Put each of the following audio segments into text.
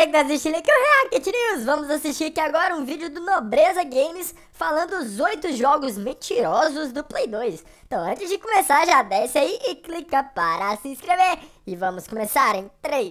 você que tá assistindo aqui o React News. Vamos assistir aqui agora um vídeo do Nobreza Games falando os 8 jogos mentirosos do Play 2. Então antes de começar já desce aí e clica para se inscrever. E vamos começar em 3,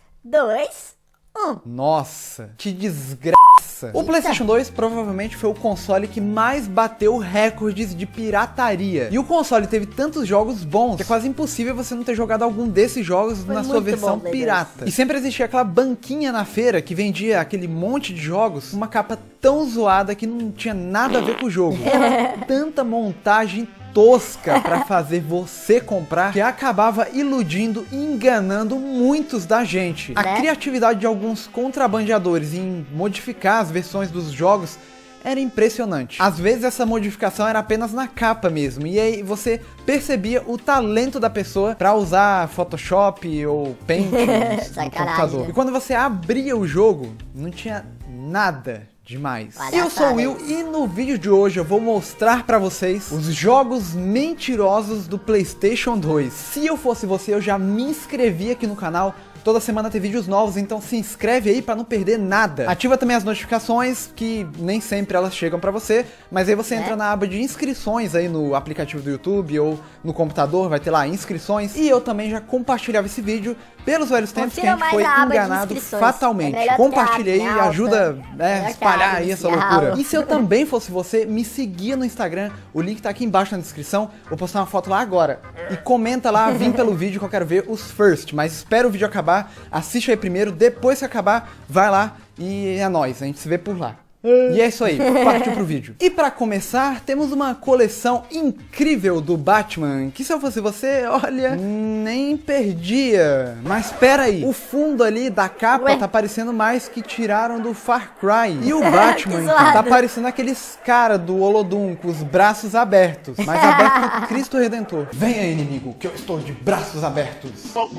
2, 1. Nossa, que desgraça. O PlayStation 2 provavelmente foi o console que mais bateu recordes de pirataria. E o console teve tantos jogos bons que é quase impossível você não ter jogado algum desses jogos na sua versão pirata. E sempre existia aquela banquinha na feira que vendia aquele monte de jogos com uma capa tão zoada que não tinha nada a ver com o jogo. Era tanta montagem tosca pra fazer você comprar que acabava iludindo e enganando muitos da gente. A criatividade de alguns contrabandeadores em modificar as versões dos jogos era impressionante. Às vezes essa modificação era apenas na capa mesmo, e aí você percebia o talento da pessoa pra usar Photoshop ou Paint no computador. E quando você abria o jogo, não tinha nada demais. Eu sou o Will e no vídeo de hoje eu vou mostrar pra vocês os jogos mentirosos do PlayStation 2. Se eu fosse você, eu já me inscrevia aqui no canal. Toda semana tem vídeos novos, então se inscreve aí pra não perder nada. Ativa também as notificações, que nem sempre elas chegam pra você, mas aí você entra na aba de inscrições aí no aplicativo do YouTube ou no computador, vai ter lá inscrições. E eu também já compartilhava esse vídeo pelos velhos tempos que a gente foi enganado fatalmente. Compartilha aí, ajuda a espalhar aí essa loucura. E se eu também fosse você, me seguia no Instagram, o link tá aqui embaixo na descrição, vou postar uma foto lá agora. E comenta lá, vim pelo vídeo que eu quero ver os first, mas espera o vídeo acabar. Assiste aí primeiro, depois que acabar, vai lá e é nóis, a gente se vê por lá. E é isso aí, partiu pro vídeo. E pra começar, temos uma coleção incrível do Batman, que se eu fosse você, olha, nem perdia. Mas pera aí, o fundo ali da capa tá parecendo mais que tiraram do Far Cry. E o Batman tá parecendo aqueles caras do Olodum com os braços abertos, mas aberto do Cristo Redentor. Venha, inimigo, que eu estou de braços abertos.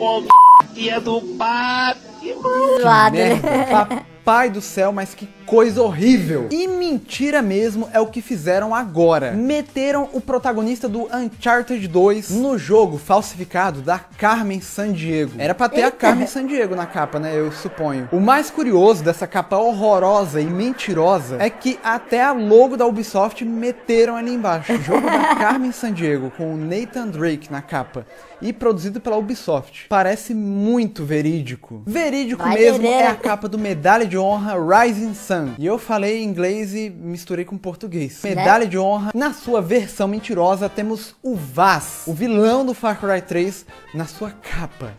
Que é do Batman. Que merda. Pai do céu, mas que coisa horrível. E mentira mesmo é o que fizeram agora. Meteram o protagonista do Uncharted 2 no jogo falsificado da Carmen Sandiego. Era pra ter a Carmen Sandiego na capa, né? Eu suponho. O mais curioso dessa capa horrorosa e mentirosa é que até a logo da Ubisoft meteram ali embaixo. O jogo da Carmen Sandiego com o Nathan Drake na capa e produzido pela Ubisoft. Parece muito verídico. Verídico mesmo é a capa do Medalha de Honra Rising Sun. E eu falei em inglês e misturei com português. Medalha de Honra, na sua versão mentirosa, temos o Vaz, o vilão do Far Cry 3, na sua capa.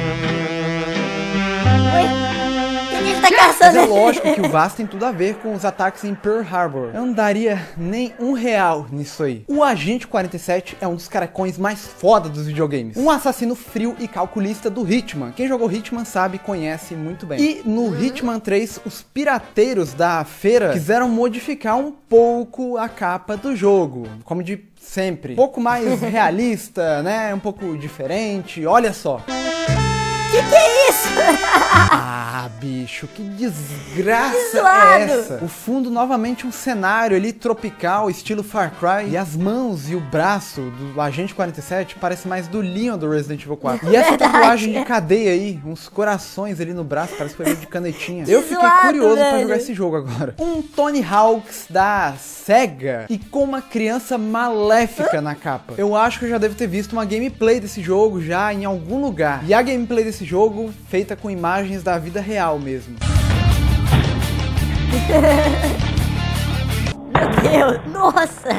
Mas é lógico que o Vaz tem tudo a ver com os ataques em Pearl Harbor. Eu não daria nem R$1 nisso aí. O Agente 47 é um dos caracões mais foda dos videogames. Um assassino frio e calculista do Hitman. Quem jogou Hitman sabe, conhece muito bem. E no Hitman 3, os pirateiros da feira quiseram modificar um pouco a capa do jogo. Como de sempre. Um pouco mais realista, né? Um pouco diferente. Olha só. Que é isso? Ah, bicho, que desgraça é essa? O fundo novamente um cenário ali tropical, estilo Far Cry. E as mãos e o braço do Agente 47 parece mais do Leon do Resident Evil 4. E essa tatuagem de cadeia aí, uns corações ali no braço, parece que foi feito de canetinha. Eu fiquei curioso pra jogar esse jogo agora. Um Tony Hawk's da Sega e com uma criança maléfica na capa. Eu acho que eu já devo ter visto uma gameplay desse jogo já em algum lugar. E a gameplay desse jogo feita com imagens da vida real mesmo. Meu Deus, nossa!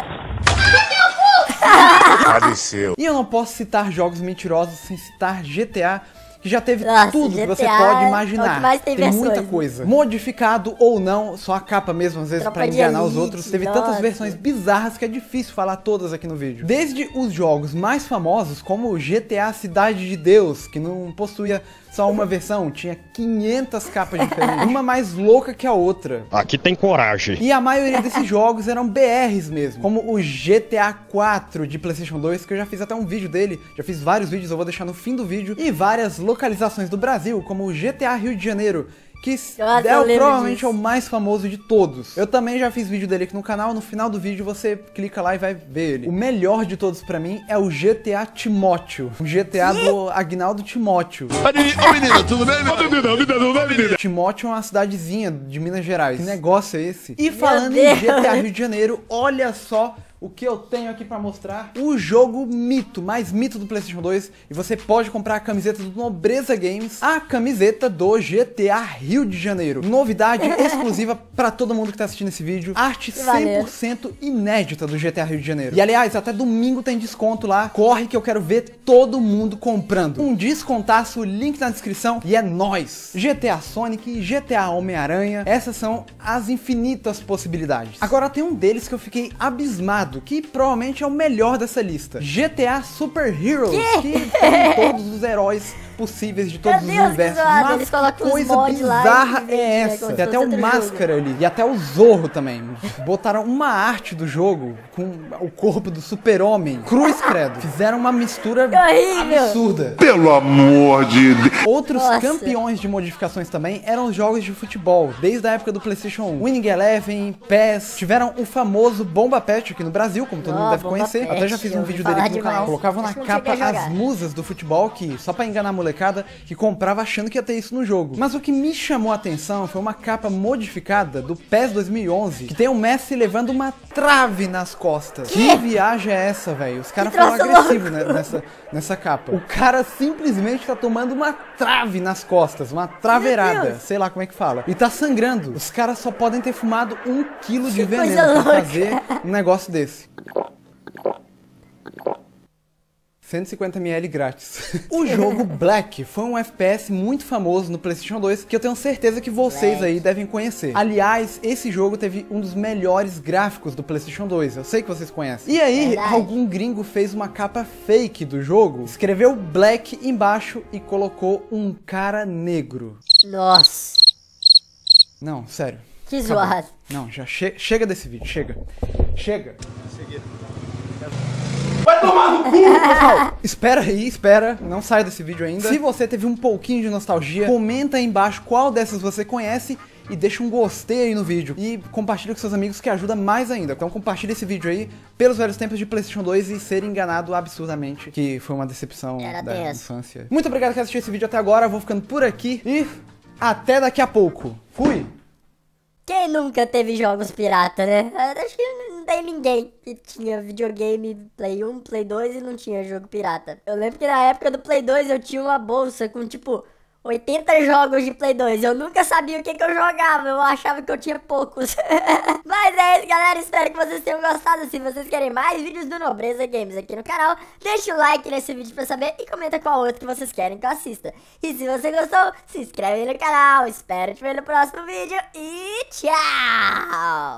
Apareceu. E eu não posso citar jogos mentirosos sem citar GTA, que já teve tudo GTA que você pode é imaginar. o que mais tem muita versões, coisa. Modificado ou não, só a capa mesmo, às vezes, Tropa pra de enganar os Elite, outros. Teve tantas versões bizarras que é difícil falar todas aqui no vídeo. Desde os jogos mais famosos, como o GTA Cidade de Deus, que não possuía só uma versão, tinha 500 capas diferentes, uma mais louca que a outra. Aqui tem coragem. E a maioria desses jogos eram BRs mesmo, como o GTA 4 de PlayStation 2, que eu já fiz até um vídeo dele, já fiz vários vídeos, eu vou deixar no fim do vídeo, e várias localizações do Brasil, como o GTA Rio de Janeiro, que Nossa, eu lembro provavelmente disso. é o mais famoso de todos. Eu também já fiz vídeo dele aqui no canal, no final do vídeo você clica lá e vai ver ele. O melhor de todos pra mim é o GTA Timóteo, o GTA do Agnaldo Timóteo. Ô menina, tudo bem? Ô menina. Timóteo é uma cidadezinha de Minas Gerais. Que negócio é esse? E falando em Deus. GTA Rio de Janeiro, olha só o que eu tenho aqui pra mostrar. O jogo mito, mais mito do PlayStation 2. E você pode comprar a camiseta do Nobreza Games, a camiseta do GTA Rio de Janeiro. Novidade exclusiva pra todo mundo que tá assistindo esse vídeo. Arte 100% inédita do GTA Rio de Janeiro. E aliás, até domingo tem desconto lá. Corre que eu quero ver todo mundo comprando. Um descontaço, link na descrição. E é nóis! GTA Sonic, GTA Homem-Aranha. Essas são as infinitas possibilidades. Agora tem um deles que eu fiquei abismado, que provavelmente é o melhor dessa lista. GTA Super Heroes, que tem todos os heróis possíveis de todos os Meu Deus, universos. que zoado, Mas eles colocam que os coisa mods lá bizarra e vendem, é né, essa? como Tem se até fosse o outro Máscara ali. E até o Zorro também. Botaram uma arte do jogo com o corpo do Super-Homem. Cruz, credo. Fizeram uma mistura Que horrível. absurda. Pelo amor de Deus. Outros Nossa. campeões de modificações também eram os jogos de futebol, desde a época do PlayStation 1. Winning Eleven, PES, tiveram o famoso Bomba Patch aqui no Brasil, como todo mundo deve Bomba conhecer. Patch, Até já fiz um eu ouvi vídeo dele falar aqui no canal. demais. Colocavam na Acho que não capa cheguei a as jogar. musas do futebol, que só pra enganar a molecada que comprava achando que ia ter isso no jogo. Mas o que me chamou a atenção foi uma capa modificada do PES 2011, que tem o Messi levando uma trave nas costas. Que viagem é essa, velho? Os caras foram troço agressivos, né, nessa capa. O cara simplesmente tá tomando uma trave nas costas, uma traveirada, Deus. sei lá como é que fala. E tá sangrando. Os caras só podem ter fumado 1 quilo de Que coisa veneno pra louca. fazer um negócio desse. 150 ml grátis. O jogo Black foi um FPS muito famoso no PlayStation 2 que eu tenho certeza que vocês aí devem conhecer. Aliás, esse jogo teve um dos melhores gráficos do PlayStation 2. Eu sei que vocês conhecem. E aí, Verdade. algum gringo fez uma capa fake do jogo, escreveu Black embaixo e colocou um cara negro. Nossa, Não, sério. que Acabou. zoado. Não, já chega desse vídeo, chega. Chega. Pessoal, espera aí, espera, não saia desse vídeo ainda. Se você teve um pouquinho de nostalgia, comenta aí embaixo qual dessas você conhece e deixa um gostei aí no vídeo. E compartilha com seus amigos que ajuda mais ainda. Então compartilha esse vídeo aí pelos velhos tempos de PlayStation 2 e ser enganado absurdamente, que foi uma decepção Era da tenso. infância. Muito obrigado por assistir esse vídeo até agora, eu vou ficando por aqui e até daqui a pouco. Fui! Quem nunca teve jogos pirata, né? Acho que não tem ninguém que tinha videogame Play 1, Play 2 e não tinha jogo pirata. Eu lembro que na época do Play 2 eu tinha uma bolsa com tipo 80 jogos de Play 2. Eu nunca sabia o que eu jogava, eu achava que eu tinha poucos. Mas é isso, galera, espero que vocês tenham gostado. Se vocês querem mais vídeos do Nobreza Games aqui no canal, deixa o like nesse vídeo pra saber e comenta qual outro que vocês querem que eu assista. E se você gostou, se inscreve aí no canal. Espero te ver no próximo vídeo e tchau!